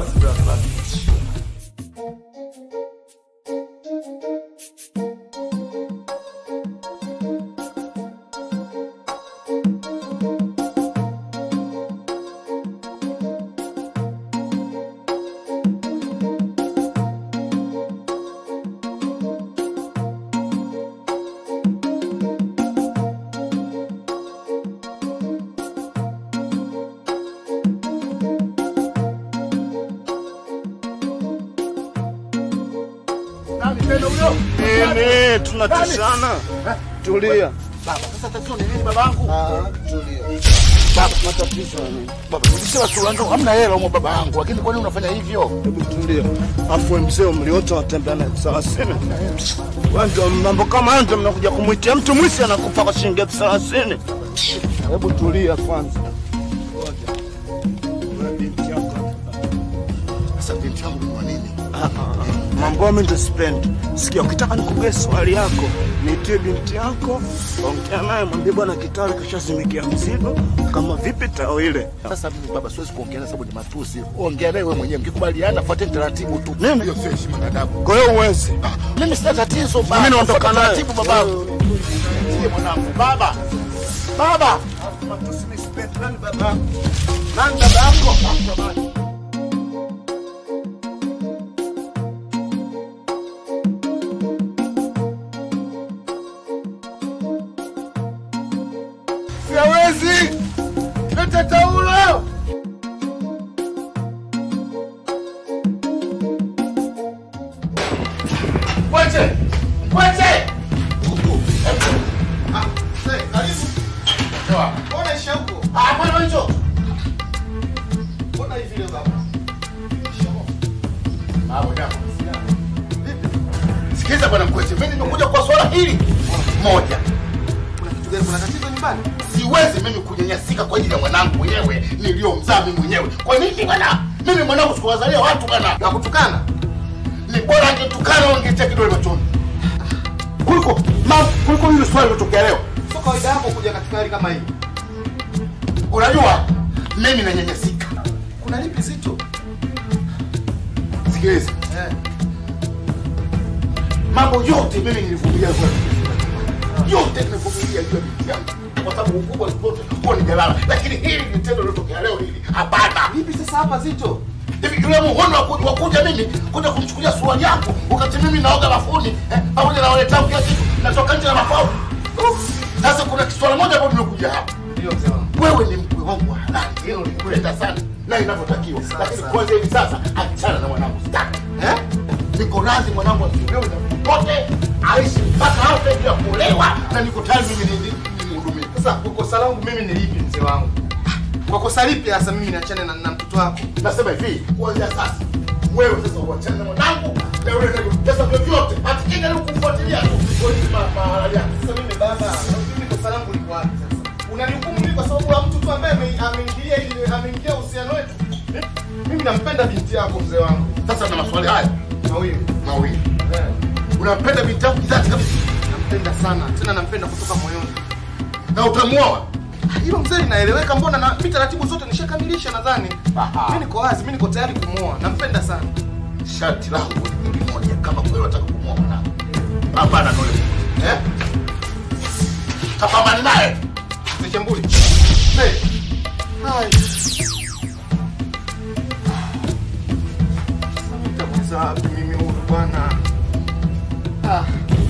Nene tunatishana. Tulia. Baba, sasa tatizo ni nini babangu? Ah, tulia. Baba, matatizo ni. Baba, ulisema tu hamna hela huko baba yangu, lakini kwa nini unafanya hivyo? Hebu tulia. Afu mzee mliote watembea na thelathini. Wewe ndio mambo kama hayo ndio mnakuja kumuitia mtu mwisi anakufa kwa shilingi thelathini. Hebu tulia kwanza. Ngoja. Kwa mimi ndo sipendi. Sikia, ukitaka nikugee swali yako, nitie binti yako, ongea naye mwambie bwana Kitale kashazimikia mzigo kama vipi tao ile. Sasa mimi baba siwezi kuongea sababu ni matusi. Ongea naye wewe mwenyewe mkikubaliana fuate taratibu tu. Nini? Hiyo sio heshima na adabu. Kwa hiyo uwezi. Mimi sina tatizo baba. Mimi naondoka naye. Taratibu baba. Ndiye mwanangu. Baba. Baba. Matusi mimi sipendi. Nani baba? Nani baba yako? Baba. Siwezi. Leta taulo. Wache. Wache. Ah, sasa karibu. Sawa. Mbona isha huko? Ah, bwana hicho. Mbona hivi leo baba? Ah, bwana. Vipi? Sikiza bwana Mkwete, mimi nimekuja kwa swala hili moja. Kuna kitu gani, kuna tatizo nyumbani? Siwezi mimi kunyanyasika kwa ajili ya mwanangu mwenyewe niliyomzaa mimi mwenyewe. Kwa nini bwana? Mimi mwanangu sikuwazalia watu bwana. Na kutukana. Ni bora angetukana wangetia kidole machoni. Kuliko mam, kuliko hili swali lilotokea leo. Sio kawaida yako kuja katika hali kama hii. Unajua mimi nanyanyasika. Kuna lipi zito? Sikiliza. Eh. Mambo yote mimi nilivumilia kwa yote nimevumilia juu ya binti yangu. Kwa sababu ukubwa wote kwa ni jalala. Lakini hili ni tendo lilotokea leo hili. Hapana. Vipi sasa hapa zito? Hivi yule muhono wa kuja mimi kuja kumchukulia suali yako wakati mimi naoga bafuni eh, pamoja na wale tangu kila kitu natoka nje na mafao. Sasa kuna kiswala moja hapo nimekuja hapa. Ndio mzee wangu. Wewe ni mkwe wangu wa halali. Hilo ni kuleta sana na inavyotakiwa. Lakini kwanza hivi sasa achana na mwanangu sitaki. Eh? Niko radhi mwanangu asiwewe na pote aishi mpaka hapo bila kuolewa na niko tayari mimi nimhudumie. Sasa kwa kosa langu mimi ni lipi mzee wangu? Kwa kosa lipi hasa mimi niachane na, na mtoto wako? Nasema hivi, kuanzia sasa wewe sasa uachane na mwanangu na yule ndio pesa vyovyote. Atikija leo kufuatilia tu kwa mahala yako. Sasa mimi baba, mimi kosa langu liko wapi sasa? Unanihukumu mimi kwa sababu ya mtu tu ambaye ameingilia ili ameingia uhusiano wetu. Mimi nampenda binti yako mzee wangu. Sasa na maswali haya mawili, mawili. Eh. Unampenda binti yako dhati kabisa? Nampenda sana. Tena nampenda kutoka moyoni. Na utamuoa? Hilo mzee linaeleweka, mbona na mimi taratibu zote nishakamilisha nadhani. Mimi niko wazi, mimi niko tayari kumuoa. Nampenda sana. Shati langu ni moja kama kweli unataka kumuoa mwanangu. Hapana nole. Eh? Tapambana naye. Nichambuli. Hey. Hai. Sasa mimi huyu bwana. Ah.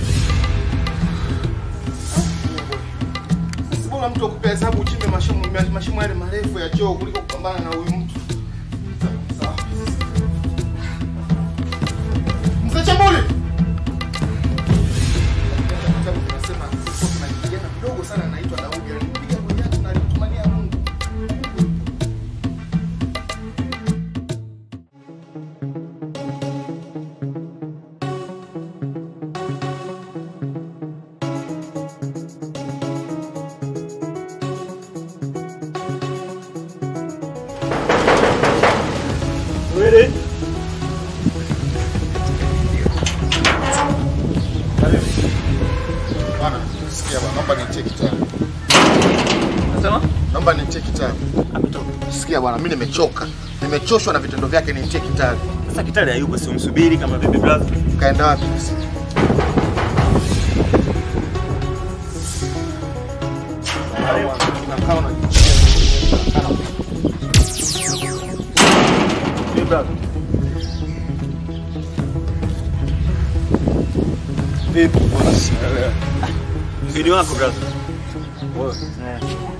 Bora mtu akupe hesabu uchimbe mashimo mashimo yale marefu ya choo kuliko kupambana na huyu mtu. Sawa. Mzee Chambuli. Kitabu kinasema sisi tuna kijana mdogo sana anaitwa Daudi alipiga Goliath na alitumania Mungu. Ready? Bwana, sikia bwana, naomba nitie kitabu. Nasema? Naomba nitie kitabu. Ametoka. Sikia bwana, mimi nimechoka. Nimechoshwa na vitendo vyake, nitie kitabu. Sasa Kitale hayupo, si umsubiri kama vipi brother? Kaenda wapi sasa? Unakaa unajichia. Ni brother. Vipi bwana? Mgeni wako brother. Wewe. Eh.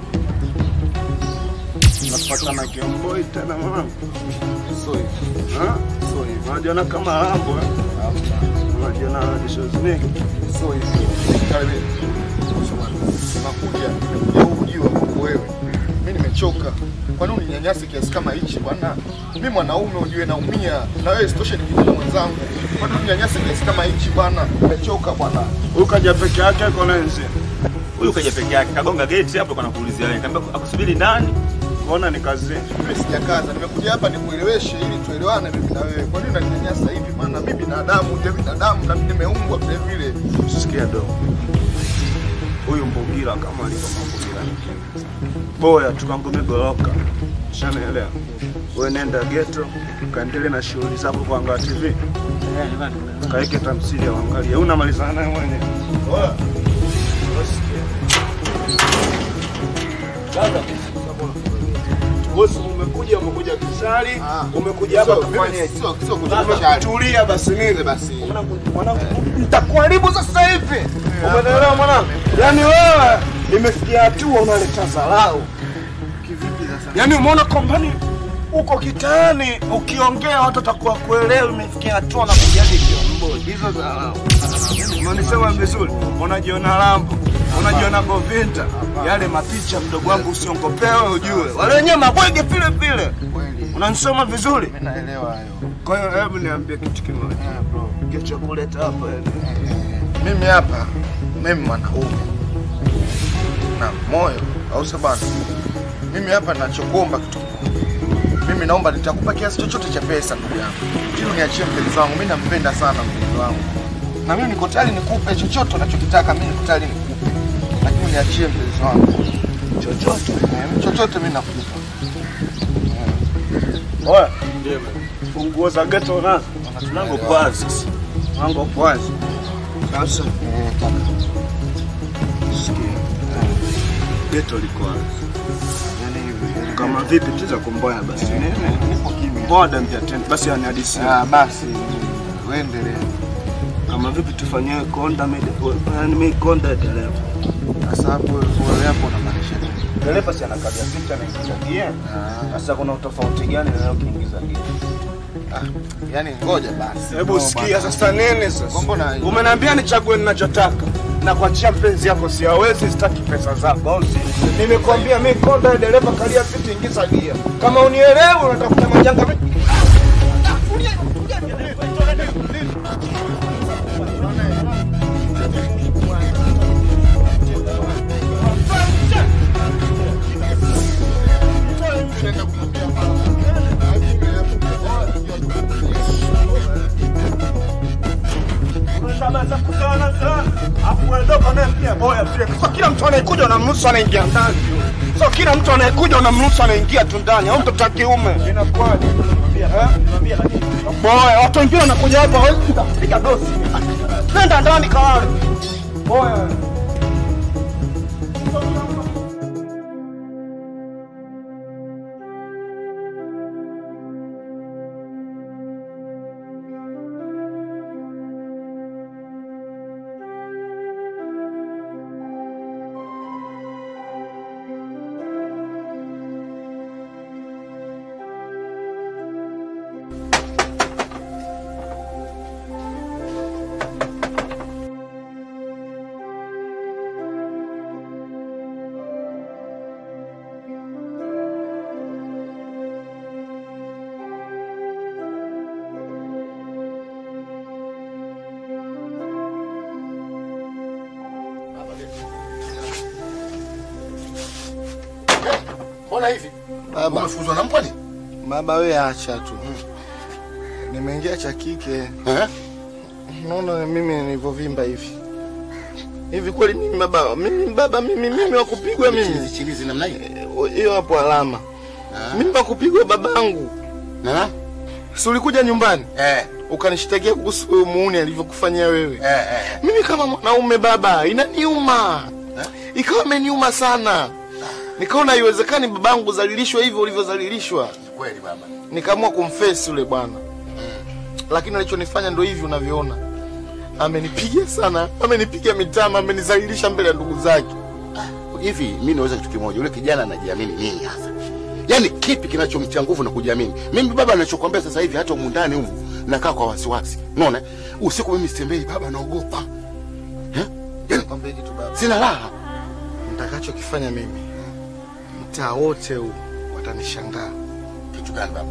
Unapata na kiomboi tena mwanangu. Soi. Ha? Soi. Unajiona kama hapo eh? Unajiona dishes nyingi. Soi. Karibu. Nakuja, nimekuja huku juu hapo wewe. Mimi nimechoka. Kwa nini uninyanyase kiasi kama hichi bwana? Mimi mwanaume ujue naumia na wewe sitoshe ni kijana mwenzangu. Kwa nini uninyanyase kiasi kama hichi bwana? Nimechoka bwana. Huyu kaja peke yake kwa nini? Huyu kaja peke yake, kagonga gate hapo kana kuulizia wewe. Kaambia akusubiri ndani. Mbona ni kazi? Mimi sijakaza, nimekuja hapa nikueleweshe ili tuelewane mimi na wewe. Kwa nini unaninyanyasa hivi? Maana mimi binadamu, ndiye binadamu na mimi nimeumbwa vile vile. Usikia dogo. Huyu Mbugira kama alivyo Mbugira. Boya tukangome goroka. Shanaelewa. Wewe nenda ghetto, kaendelee na shughuli zako kwa Anga T V. Kaeke tamthilia uangalie. Unamalizana naye mwenyewe. Boya. Dada, bosi umekuja umekuja kisali, umekuja hapa kufanya sio sio kutulia. Tulia basi mimi basi. Mwanangu nitakuharibu sasa hivi. Umeelewa mwanangu? Yaani wewe nimefikia hatua unaleta dharau. Kivipi sasa? Yaani umeona kompani uko kitaani ukiongea watu watakuwa kuelewa umefikia hatua na kujadi kiombo. Hizo dharau. Unanisema vizuri. Unajiona lambo. Unajiona Govinda, yale mapicha mdogo wangu usiongopewe ujue. Wale wenyewe mabwege vile vile. Unanisoma vizuri? Mimi naelewa hayo. Kwa hiyo hebu niambie kitu kimoja. Eh bro, Kicho kuleta hapa yani. Mimi hapa mimi mwanaume. Na moyo au sabana. Mimi hapa ninachokuomba kitu. Mimi naomba nitakupa kiasi chochote cha pesa ndugu yangu. Ili niachie mpenzi wangu. Mimi nampenda sana mpenzi wangu. Na mimi niko tayari nikupe chochote unachokitaka, mimi niko tayari nikupe. Lakini niachie mpenzi wangu. Chochote, eh, chochote mimi nakupa. Oya, ndio. Funguo za ghetto nazo. Tunango kwazi. Tunango kwazi. Sasa, Eh, kaka. sikia. Ghetto liko wazi. Yaani hivi Kama vipi tuza kumboya basi. nipo kimya. Boda mjatenda basi yani hadithi. Ah, basi uendelee. Kama vipi tufanyie konda mede yani mimi konda dereva. Sasa hapo wewe hapo unamaanisha nini? Dereva si anakabia sita na ingiza gia. Sasa kuna utofauti gani na leo kiingiza gia? Ah, yani ngoja basi. Hebu sikia sasa nini sasa? Mbona Umeniambia nichague ninachotaka. Na kuachia mpenzi yako si hawezi sitaki pesa zako au si? Nimekwambia mimi konda dereva kalia sita ingiza gia. Kama unielewi unatafuta majanga mimi. So kila mtu anayekuja unamruhusu anaingia ndani. So kila mtu anayekuja unamruhusu anaingia tu ndani. Au mtoto wa kiume. Inakuwaje? Eh? Niambia lakini. Boy, watu wengine wanakuja hapa hawezi kupiga dosi. Nenda ndani kalale. Boy. Mbona hivi? Baba, umefuzwa na mpwani? Baba wewe acha tu. Nimeingia cha kike. Eh? Unaona mimi nilivyovimba hivi. Hivi kweli mimi baba, mimi baba mimi mimi wa kupigwa mimi. Chilizi namna hiyo. Hiyo hapo alama. Mimi wa kupigwa babangu. Na? Si ulikuja nyumbani? Eh. Ukanishtakia kuhusu huyo muuni alivyokufanyia wewe. Eh, eh. Mimi kama mwanaume baba, inaniuma. Eh? Ikawa imeniuma sana. Nikaona haiwezekani babangu zalilishwa hivyo ulivyozalilishwa. Kweli baba. Nikaamua kumface yule bwana. Lakini alichonifanya ndio hivi unavyoona. Amenipiga sana, amenipiga mitama, amenizalilisha mbele ya ndugu zake. Hivi mimi naweza kitu kimoja, yule kijana anajiamini nini hasa? Yaani kipi kinachomtia nguvu na kujiamini? Mimi baba anachokuambia sasa hivi hata humu ndani humu nakaa kwa wasiwasi. Unaona? Usiku mimi sitembei baba, naogopa. Eh? Nikwambie kitu baba. Sina raha. Nitakachokifanya mimi, mtaa wote huu watanishangaa. Kitu gani baba?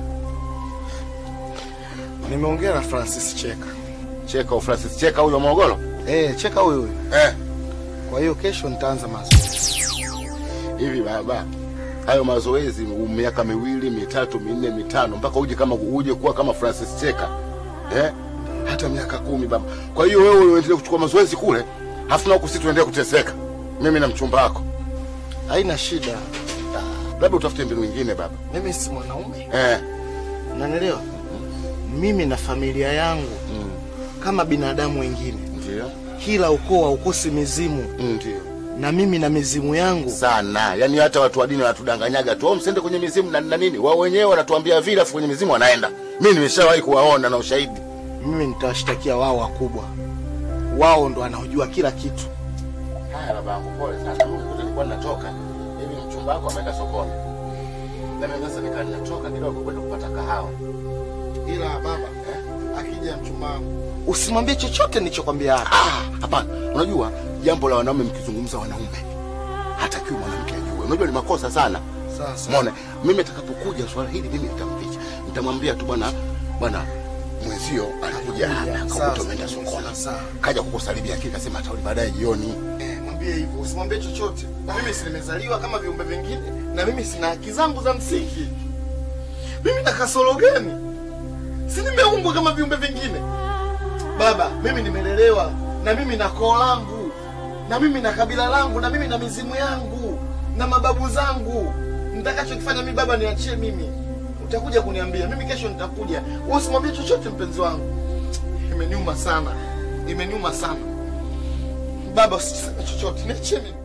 Nimeongea na Francis Cheka. Cheka au Francis Cheka huyo Morogoro? Eh, Cheka huyo huyo. Eh. Kwa hiyo kesho nitaanza mazoezi. Hivi baba, hayo mazoezi miaka miwili, mitatu, minne, mitano mpaka uje kama uje kuwa kama Francis Cheka. Eh? Hata miaka kumi baba. Kwa hiyo wewe uendelee kuchukua mazoezi kule, halafu na huku sisi tuendelee kuteseka. Mimi na mchumba wako. Haina shida. Labda utafute mbinu nyingine baba. Mimi si mwanaume. Eh. Unanielewa? Mm. Mimi na familia yangu mm. kama binadamu wengine. Ndio. Kila ukoo haukosi mizimu. Ndio. Na mimi na mizimu yangu sana. Yaani hata watu wa dini wanatudanganyaga tu, msende kwenye mizimu na, na nini? Wao wenyewe wanatuambia vile afu kwenye mizimu wanaenda. Mimi nimeshawahi kuwaona na ushahidi. Mimi nitawashtakia wao wakubwa. Wao ndo wanaojua kila kitu. Haya babangu, pole sana. Mimi nilikuwa ninatoka. Hivi mchumba wako ameenda sokoni. Na mimi sasa nikaa ninatoka kidogo kwenda kupata kahawa. Ila baba, eh, akija mchumba wangu, usimwambie chochote nilichokwambia hapa. Ah, hapana. Unajua jambo la wanaume mkizungumza wanaume, hatakiwi mwanamke ajue. Unajua ni makosa sana. Sasa umeona, mimi atakapokuja swala hili mimi nitamficha. Nitamwambia tu bwana bwana mwenzio anakuja hapa, akakuta umeenda sokoni. Kaja kukusalimia kile kasema atarudi baadaye jioni. Eh, mwambie hivyo, usimwambie chochote. Mimi si nimezaliwa kama viumbe vingine na mimi sina haki zangu za msingi. Mimi na kasoro gani? Si nimeumbwa kama viumbe vingine. Baba, mimi nimelelewa na mimi na koo langu, na mimi na kabila langu, na mimi na mizimu yangu, na mababu zangu. Nitakachokifanya mimi baba niachie mimi. Utakuja kuniambia, mimi kesho nitakuja. Wewe usimwambie chochote mpenzi wangu. Imeniuma sana. Imeniuma sana. Baba usiseme chochote, niachie mimi.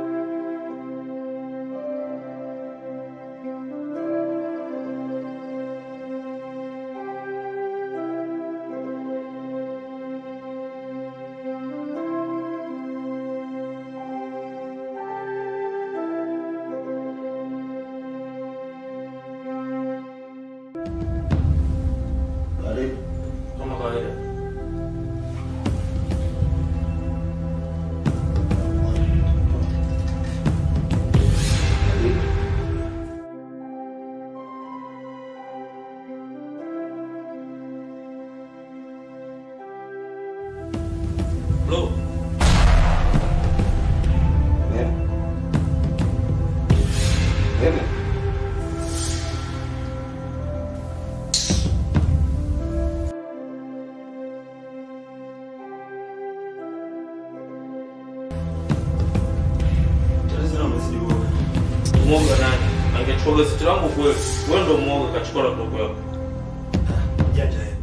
Kama kawaida. Bro. Yeah. Yeah. Mwoga nani? Angechukua gazeti langu kweli. Wewe ndio mwoga kachukua laptop yako. Jaja yeye.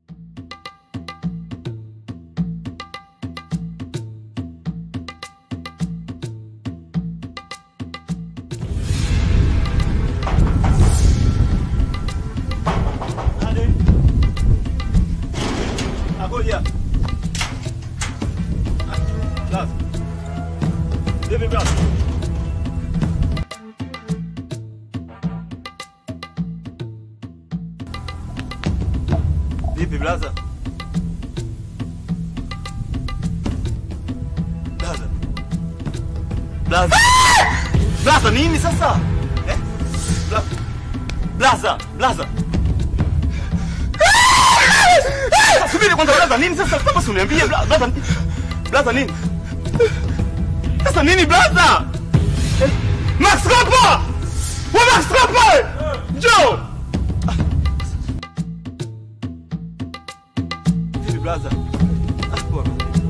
Nani? Agoja. Blaza. Vipi blaza? Vipi blaza? Blaza. Blaza. Blaza nini sasa? Eh? Blaza. Blaza, blaza. Subiri kwanza blaza nini sasa? Sasa uniambie blaza. Blaza nini? Sasa nini blaza? Max Kopa! Wa Max Kopa! Joe! Blaza. Akua.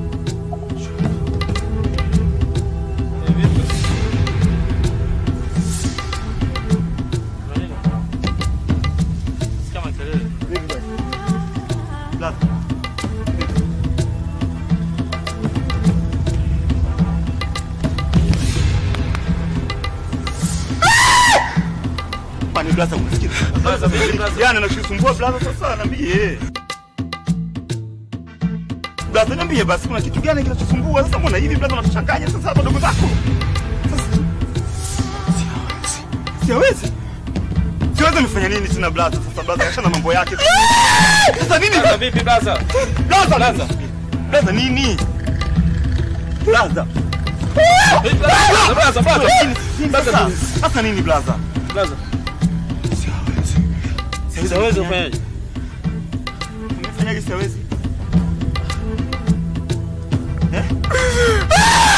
Vipi? Kama kelele. Vipi? Blaza. Pani blaza unasikia? Blaza, blaza. Yana nakusumbua blaza sasa niambie. Blaza niambie basi kuna kitu gani kinachosumbua sasa mbona hivi blaza unatuchanganya sasa hapa ndugu zako? Sasa siwezi. Siwezi. Siwezi nifanya nini tena blaza sasa blaza achana mambo yake. Sasa nini? Blaza vipi blaza? Blaza blaza. Blaza nini? Blaza. Blaza blaza blaza. Blaza. Sasa nini blaza? Blaza. Siwezi. Siwezi kufanyaje? Umefanyaje siwezi? Eh?